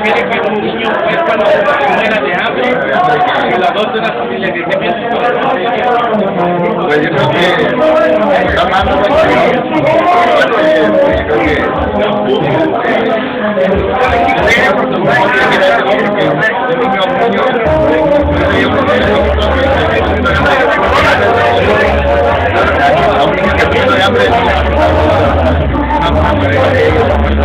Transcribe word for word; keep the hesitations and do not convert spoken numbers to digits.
quiere que un niño huérfano muera de hambre? Que lo adopte una familia. ¿Qué piensas con la familia? Pues yo creo que está mal, no creo que